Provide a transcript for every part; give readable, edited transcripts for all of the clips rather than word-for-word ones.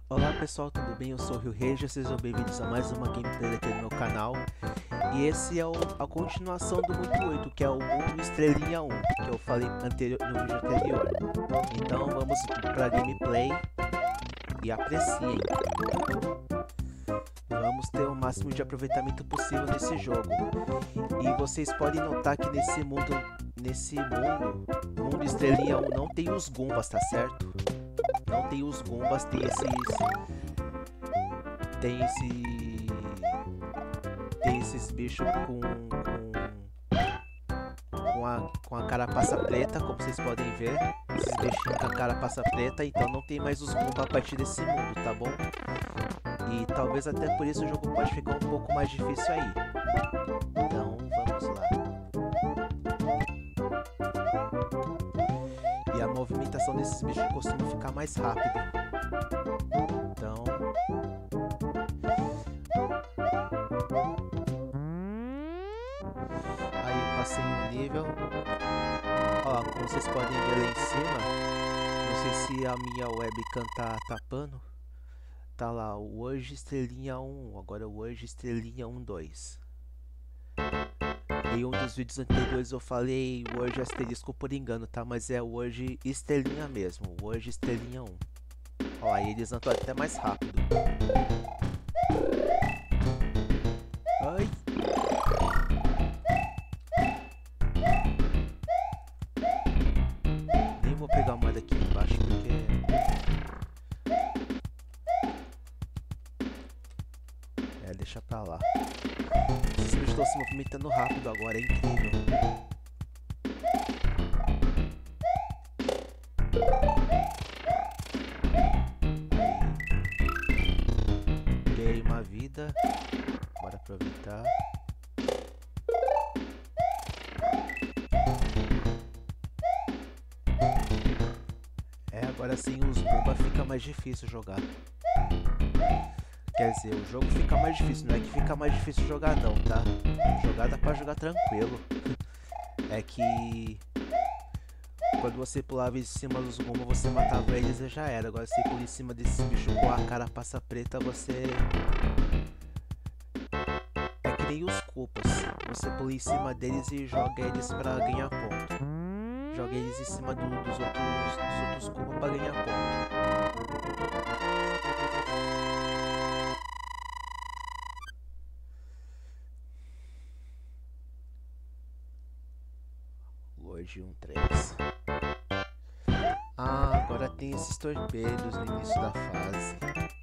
Olá pessoal, tudo bem? Eu sou o Rio Regia, sejam bem-vindos a mais uma gameplay aqui no meu canal. E esse é a continuação do Muito 8, que é o Mundo Estrelinha 1, que eu falei no vídeo anterior. Então vamos para a gameplay e apreciem. Vamos ter o máximo de aproveitamento possível nesse jogo. E vocês podem notar que nesse mundo Estrelinha 1 não tem os Goombas, tá certo? Não tem os Goombas, tem esses bichos com a carapaça preta, como vocês podem ver. Esses bichinhos com a carapaça preta, então não tem mais os Goombas a partir desse mundo, tá bom? E talvez até por isso o jogo pode ficar um pouco mais difícil aí. Então vamos lá. E a movimentação desses bichos costuma ficar mais rápido. Então aí eu passei um nível. Ó, como vocês podem ver lá em cima, não sei se a minha webcam tá tapando. Tá lá, o Hoje Estrelinha 1, agora o Hoje Estrelinha 1.2. Em um dos vídeos anteriores eu falei o Hoje Asterisco por engano, tá? Mas é o Hoje Estrelinha mesmo, o Hoje Estrelinha 1. Ó, aí eles andam até mais rápido. Ai! Nem vou pegar a moeda aqui embaixo porque... deixa pra lá. Esses bichos estão se movimentando rápido agora, é incrível. Ganhei uma vida. Bora aproveitar. Agora sim os Goombas fica mais difícil jogar. Quer dizer, o jogo fica mais difícil, não é que fica mais difícil jogar não, tá? Jogar dá pra jogar tranquilo. É que quando você pulava em cima dos Goombas, você matava eles e já era. Agora se pula em cima desses bichos com a carapaça preta, você... É que nem os Koopas. Você pula em cima deles e joga eles pra ganhar ponto. Joga eles em cima dos outros Koopas pra ganhar ponto. Hoje 1.3. Ah, agora tem esses torpedos no início da fase.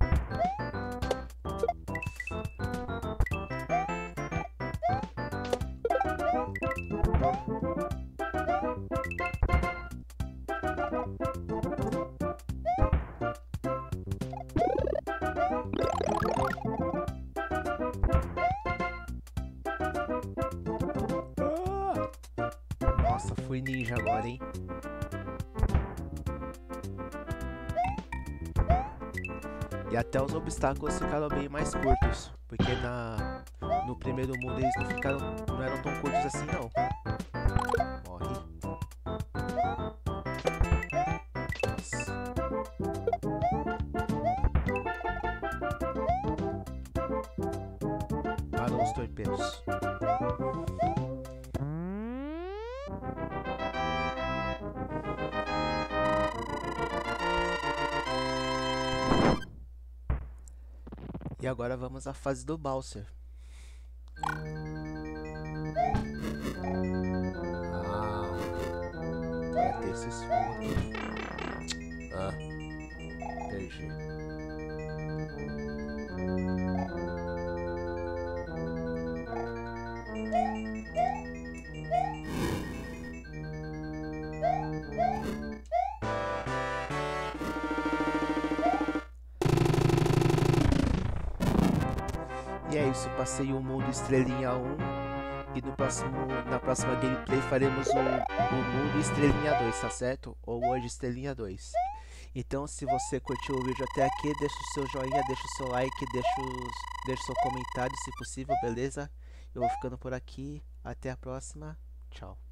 Nossa, fui ninja agora, hein? E até os obstáculos ficaram bem mais curtos, porque no primeiro mundo eles não eram tão curtos assim não. Morre. Nossa. Parou os torpedos. E agora vamos à fase do Bowser. Ah, vai ter esses fogos aqui. Ah, perdi. E é isso, passei o Mundo Estrelinha 1 e na próxima gameplay faremos o Mundo Estrelinha 2, tá certo? Ou hoje Estrelinha 2. Então se você curtiu o vídeo até aqui, deixa o seu joinha, deixa o seu like, deixa o seu comentário se possível, beleza? Eu vou ficando por aqui, até a próxima, tchau.